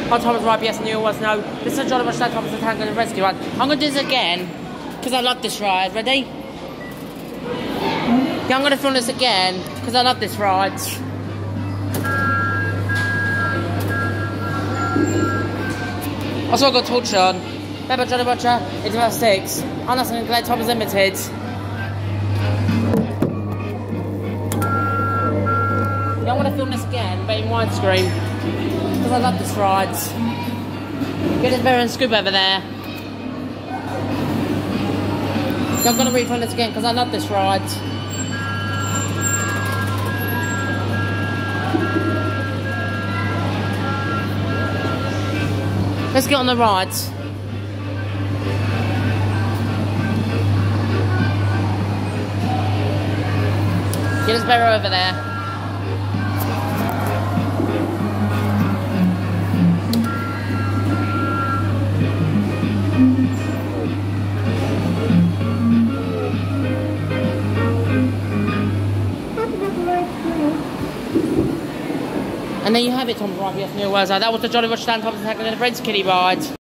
Hi Thomas, right, yes, and you always know. This is a Jolly Roger Thomas the Tank and Rescue one. I'm going to do this again, because I love this ride. Ready? Yeah, I'm going to film this again, because I love this ride. Also, I've got torch on. Remember Jolly Roger, it's about 6. I'm not going to collect Thomas Limited. Yeah, I'm going to film this again, but in widescreen. Because I love this ride. Get this bear and scoop over there. So I'm going to refund this again because I love this ride. Let's get on the ride. Get this bear over there. And there you have it, Tom. Right, yes, new words. That was the Jolly Roger Stand Thomas and the Friends Kitty ride.